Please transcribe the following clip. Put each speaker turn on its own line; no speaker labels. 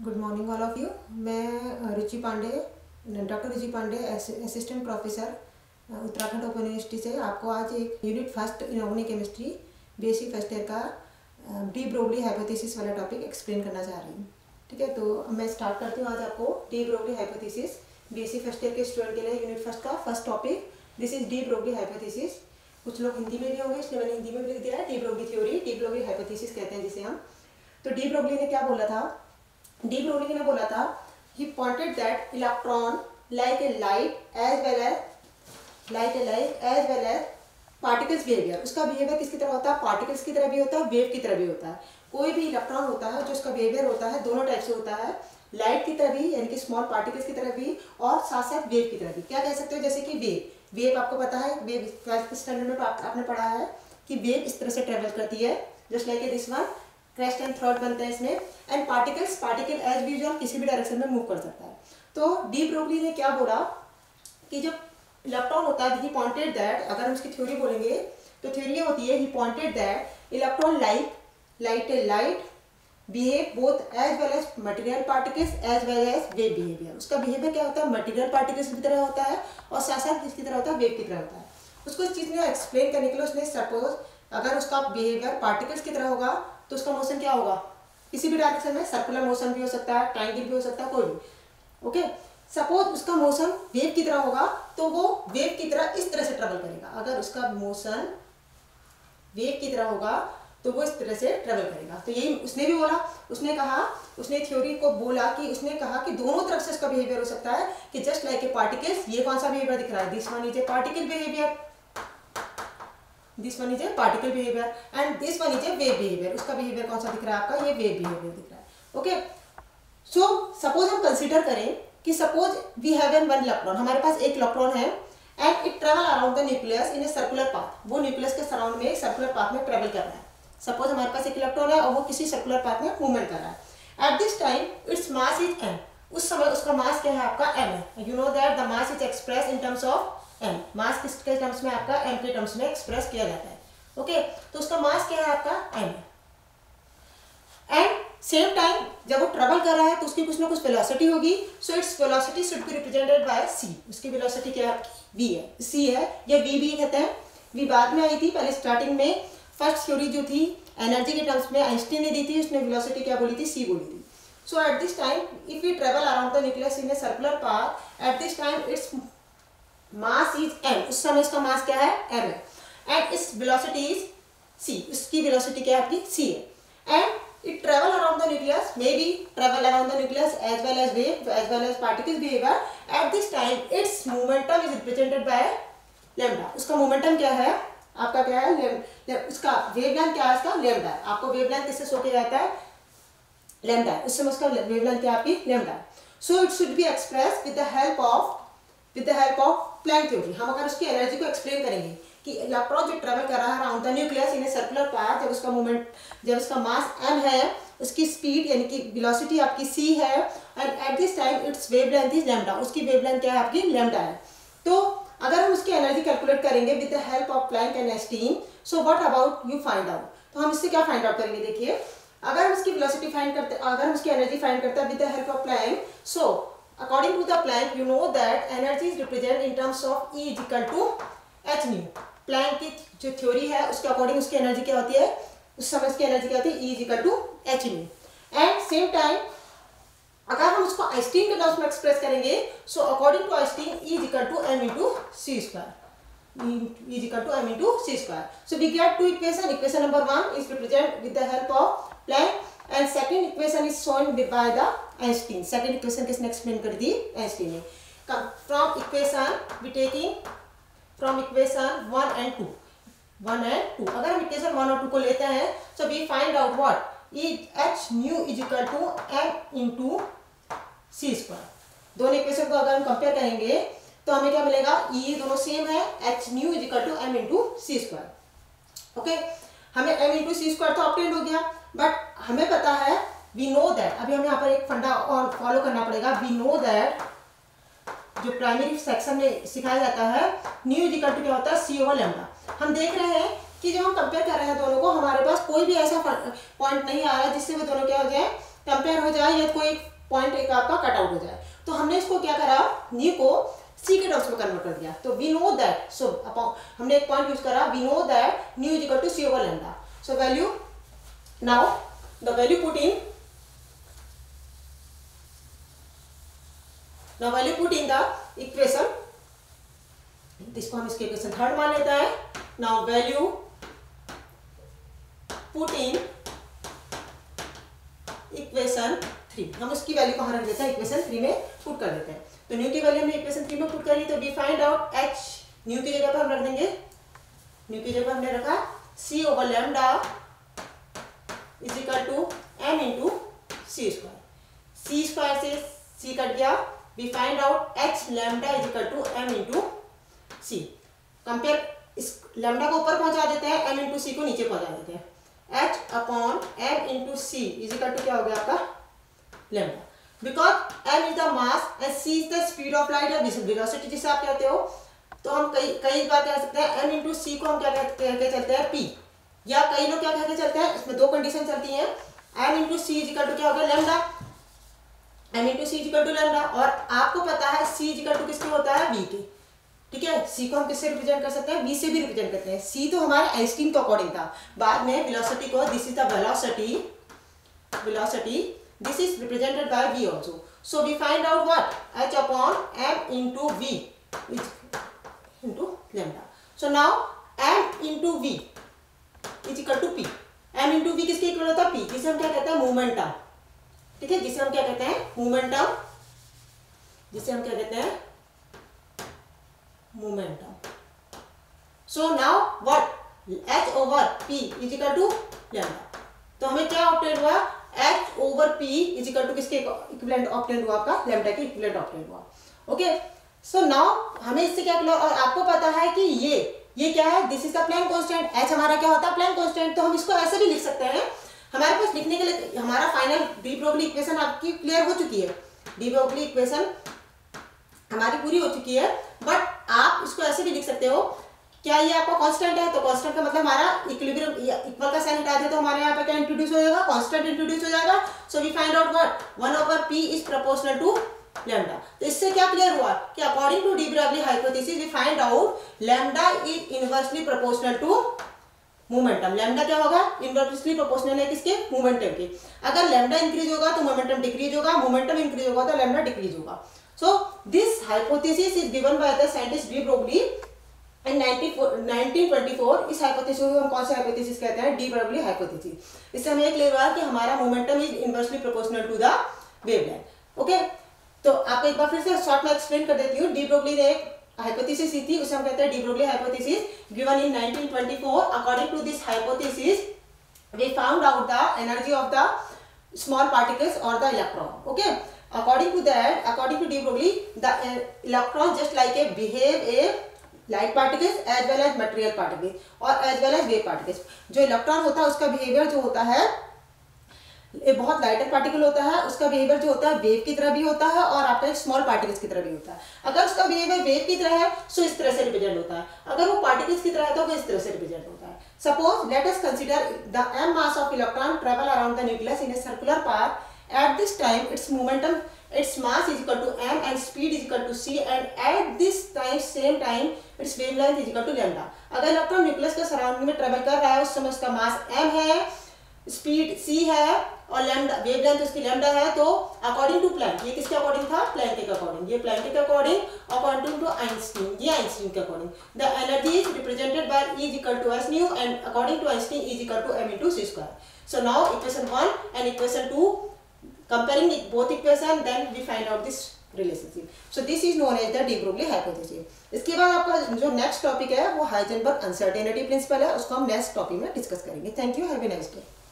Good morning all of you. मैं Ruchi Pandey, doctor Ruchi Pandey, assistant professor Uttarakhand open university से आपको आज एक unit first inorganic chemistry BSc first year का डी ब्रोगली हाइपोथेसिस वाला टॉपिक एक्सप्लेन करना चाह रही हूँ। ठीक है, तो मैं स्टार्ट करती हूँ आज आपको de Broglie hypothesis BSc first year के स्टूडेंट के लिए यूनिट फर्स्ट का first topic. This is de Broglie hypothesis. कुछ लोग हिंदी में भी होंगे, इसलिए मैंने हिंदी में भी लिख दिया है de Broglie theory, de Broglie hypothesis कहते हैं जिसे हम। तो डी ब्रोगली ने क्या बोला था? डी ब्रोगली ने बोला था he pointed that electron like a light as well as particles behavior। उसका बिहेवियर किसकी तरह होता है? पार्टिकल्स की तरह भी होता है, वेव की तरह भी होता है। कोई भी इलेक्ट्रॉन होता है जो उसका बिहेवियर होता है दोनों टाइप से होता है, लाइट की तरह भी यानी कि स्मॉल पार्टिकल्स की तरह भी, और साथ साथ वेव की तरह भी। क्या कह सकते हो? जैसे कि वेव आपको पता है, वेव 12th स्टैंडर्ड में आपने पढ़ा है कि वेव इस तरह से ट्रेवल करती है, just like this one, crest and trough बनता है इसमें। एंड पार्टिकल एज यूजुअल किसी भी डायरेक्शन में मूव कर सकता है। तो डी ब्रोगली ने क्या बोला कि जो इलेक्ट्रॉन होता है, ही पॉइंटेड दैट, अगर हम इसकी थ्योरी बोलेंगे तो थ्योरी ये होती है, he pointed that electron light behave both as well as material particles as well as wave behaviour. उसका बिहेवियर क्या होता है? मटेरियल पार्टिकल्स की तरह होता है और साथ साथ किसकी तरह होता है? वेव की तरह होता है। उसको इस चीज़ में एक्सप्लेन करने के लिए उसने सपोज अगर उसका बिहेवियर पार्टिकल्स की तरह होगा तो उसका मोशन क्या होगा? किसी भी डायरेक्शन में, सर्कुलर मोशन भी हो सकता है, ट्रायंगल भी हो सकता है, कोई भी। ओके, सपोज उसका मोशन वेव की तरह होगा तो वो वेव की तरह इस तरह से ट्रेवल करेगा। अगर उसका मोशन वेव की तरह होगा तो वो इस तरह से ट्रेवल करेगा। तो यही उसने भी बोला, उसने थ्योरी को बोला कि उसने कहा कि दोनों तरफ से उसका बिहेवियर हो सकता है कि जस्ट लाइक ए पार्टिकल्स। ये कौन सा बिहेवियर दिख रहा है? This one is a particle behaviour, this one is a particle behaviour and this one is a wave behaviour. उसका बिहेवियर कौन सा दिख रहा है आपका? ये वेव बिहेवियर दिख रहा है। ओके, सो सपोज हम कंसीडर करें कि suppose we have an one electron, हमारे पास एक इलेक्ट्रॉन है and it travel around the nucleus in a circular path. वो न्यूक्लियस के सराउंड में एक सर्कुलर पाथ में ट्रेवल कर रहा है। सपोज हमारे पास एक इलेक्ट्रॉन है और वो किसी सर्कुलर पाथ में मूवमेंट कर रहा है। At this time its mass is m। उस समय उसका मास क्या है आपका? m है। You know that the mass is express in terms of m। Mass किसके टर्म्स में? आपका m के टर्म्स में एक्सप्रेस किया जाता है। ओके, तो उसका मास क्या है आपका? m। एंड सेम टाइम जब वो ट्रेवल कर रहा है तो उसकी कुछ ना कुछ वेलोसिटी होगी। So its velocity should be represented by c। उसकी वेलोसिटी क्या है? v है, c है, या v भी कहते हैं। v बाद में आई थी, पहले स्टार्टिंग में फर्स्ट थ्योरी जो थी एनर्जी के टर्म्स में आइंस्टीन ने दी थी, उसने वेलोसिटी क्या बोली थी? c बोली थी। So at this time if we travel around the nucleus in a circular path, at this time its mass is m। उस समय इसका मास क्या है? m है। एंड इस वेलोसिटी इज c। उसकी वेलोसिटी क्या है आपकी? c है। And it travel around the nucleus, maybe travel around the nucleus as well as wave as well as particles behavior। at this time its momentum is represented by lambda। उसका momentum क्या है आपका? क्या है? उसका wavelength क्या है? इसका लैम्डा है। आपको वेवलेंथ किससे शो किया जाता है? लैम्डा। उस समय उसका वेवलेंथ क्या आपकी? Lambda. So it should be express with the help of Planck theory. हम अगर उसकी एनर्जी को एक्सप्लेन करेंगे कि इलेक्ट्रॉन जो ट्रेवल कर रहा है around the nucleus in a circular path, जब उसका मास m है, उसकी स्पीड यानी कि वेलोसिटी आपकी c है, and at this time its wavelength is lambda. उसकी वेवलेंथ क्या है आपकी? लैम्डा है। तो अगर हम उसकी एनर्जी कैलकुलेट करेंगे with the help of Planck and Einstein, so what about you find out. तो हम इससे क्या फाइंड आउट करेंगे? देखिए, अगर हम उसकी वेलोसिटी फाइंड करते, अगर हम उसकी एनर्जी फाइंड करते हैं with the help of Planck, so according to the Planck you know that energy is represent in terms of E is equal to h nu. Planck की जो थ्योरी है उसके अकॉर्डिंग उसकी एनर्जी क्या होती है? उस समय उसकी एनर्जी क्या होती है? E is equal to h nu. And same time अगर हम उसको आइंस्टीन के टर्म्स में एक्सप्रेस करेंगे, so according to Einstein E is equal to m into c square. E is equal to m into c square. So we get two equation. Equation number 1 is represent with the help of Planck and second equation is shown by the Einstein. Second equation किसने explain कर दी? Einstein ने। From equation we taking from equation 1 and 2। अगर हम equation 1 और 2 को लेते हैं, so we find out what? h nu is equal to m into c square. दोनों इक्वेशन को अगर हम कंपेयर करेंगे तो हमें क्या मिलेगा? E दोनों सेम है, h nu is equal to m into c square. Okay, हमें m इंटू c स्क्वायर तो ऑब्टेन हो गया, बट हमें पता है, वी नो दैट, अभी हमें यहाँ पर एक फंडा और फॉलो करना पड़ेगा। वी नो दैट जो प्राइमरी सेक्शन में सिखाया जाता है, न्यू इज इक्वल टू क्या होता है? c over lambda. हम देख रहे हैं कि जब हम कंपेयर कर रहे हैं दोनों को, हमारे पास कोई भी ऐसा पॉइंट नहीं आ रहा है जिससे वो दोनों क्या हो जाए? कंपेयर हो जाए, या कोई पॉइंट एक आपका कट आउट हो जाए। तो हमने इसको क्या करा, न्यू को सी के टर्म्स में कन्वर्ट कर दिया। तो वी नो दैट, सो हमने एक पॉइंट यूज करा, we know that nu is equal to C over lambda. So value, now the value put in, now value put in the equation, इसको हम इसके इक्वेशन थर्ड मान लेता है। now value put in equation 3, हम उसकी value कहाँ रख देते हैं, इक्वेशन 3 में पुट कर देते हैं। तो न्यू की वैल्यू हमने इक्वेशन 3 में पुट करी, तो we find out h, nu की जगह पर हम रख देंगे, न्यू की जगह हमने रखा c over lambda is equal to m into C square, C square से c कट गया, we find out h lambda is equal to m into c। Compare, इस लैम्डा को ऊपर पहुंचा देते हैं, m into c को नीचे पहुंचा देते हैं। h upon m into c is equal to क्या हो गया आपका lambda, because m is the mass and c is the speed of light या वेलोसिटी जिसे आप कहते हो। तो हम कई बार कह सकते हैं m into c को हम क्या कहते चलते हैं p, या कई लोग क्या कहते चलते हैं, इसमें दो कंडीशन चलती हैं, m into c is equal to क्या हो गया lambda, m into c equal to lambda. और आपको पता है c इक्वल टू किसके होता है, v के, ठीक है। c को हम किससे रिप्रेजेंट कर सकते हैं, v से भी रिप्रेजेंट करते हैं। c तो हमारे आइंस्टीन के अकॉर्डिंग था, बाद में वेलोसिटी को, this is the velocity this is represented by v also. So we find out what, h upon m into v into lambda. So now m into v is equal to p, m into v किसके equal होता है, p, जिसे हम क्या कहते हैं momentum, ठीक है, जिसे हम क्या कहते हैं मोमेंटम, जिसे हम क्या कहते हैं momentum. So now what, h over p is equal to lambda. तो हमें क्या ऑब्टेन हुआ, h over p is equal to किसके इक्विवेलेंट ऑब्टेन हुआ, आपका लैम्डा के इक्विवेलेंट ऑब्टेन हुआ। ओके, सो नाउ हमें इससे क्या, और आपको पता है कि ये क्या है, this is the Planck constant, h हमारा क्या होता है प्लैंक कांस्टेंट। तो हम इसको ऐसे भी लिख सकते हैं, हमारे पास लिखने के लिए हमारा फाइनल डी ब्रोगली इक्वेशन आपकी क्लियर हो चुकी है, डी ब्रोगली इक्वेशन हमारी पूरी हो चुकी है। बट आप इसको ऐसे भी लिख सकते हो, क्या ये आपका कांस्टेंट है, तो कांस्टेंट का मतलब हमारा इक्विलिब्रियम, इक्वल का साइन हटा दे तो हमारे यहाँ पे क्या इंट्रोड्यूस हो जाएगा, कांस्टेंट इंट्रोड्यूस हो जाएगा। So we find out what, 1 over p is proportional to lambda. तो इससे क्या क्लियर हुआ कि according to de Broglie hypothesis we find out lambda is inversely proportional to momentum. Lambda क्या होगा, इनवर्सली प्रोपोर्शनल है किसके, मोमेंटम के। अगर लैम्डा इंक्रीज होगा तो मोमेंटम डिक्रीज होगा, मोमेंटम इंक्रीज होगा तो लैम्डा डिक्रीज होगा। So this hypothesis is given by the scientist de Broglie in 1924। इस हाइपोथेसिस को हम कौन सा हाइपोथेसिस कहते हैं, डी ब्रोगली हाइपोथेसिस। इससे हमें क्लियर हुआ कि हमारा momentum is inversely proportional to the wavelength. Okay, तो आपको एक बार फिर से शॉर्ट में एक्सप्लेन कर देती हूँ। डी ब्रोगली ने एक हाइपोथेसिस दी थी, उसे हम कहते हैं de Broglie hypothesis, given in 1924। According to this hypothesis we found out the energy of the small particles और the electron. Okay, according to that, according to de Broglie, the electron just like a behave a light particles as well as material particles और as well as wave particles। जो electron होता है उसका behaviour जो होता है ये बहुत लाइटर पार्टिकल होता है, उसका बिहेवियर जो होता है वेव की तरह भी होता है और आपका स्मॉल पार्टिकल्स की तरह भी होता है। अगर उसका बिहेवियर वेव की तरह है तो इस तरह से रिप्रेजेंट होता है, अगर वो पार्टिकल्स की तरह है तो वो इस तरह से रिप्रेजेंट होता है। Suppose let us consider the m mass of electron travel around the nucleus in a circular path. At this time its momentum, its mass is equal to m and speed is equal to c, and at this time same time its wavelength is equal to lambda। अगर electron nucleus के surrounding में travel कर रहा है उस समय उसका mass m है, स्पीड c है और लैम्डा वेवलेंथ उसकी लैम्डा है। तो अकॉर्डिंग टू प्लैंक, ये किसके अकॉर्डिंग था, प्लैंक के अकॉर्डिंग, ये प्लैंक के अकॉर्डिंग, अकॉर्डिंग टू आइंस्टीन, ये आइंस्टीन के according. The energy is represented by E is equal to s nu and according to Einstein E is equal to m into c square। So now equation 1 and equation 2, comparing both equation, then we find out this relationship. So this is known as the de Broglie hypothesis। इसके बाद आपका जो next topic है वो Heisenberg uncertainty principle है, उसको हम next topic में डिस्कस करेंगे। Thank you, have a nice day.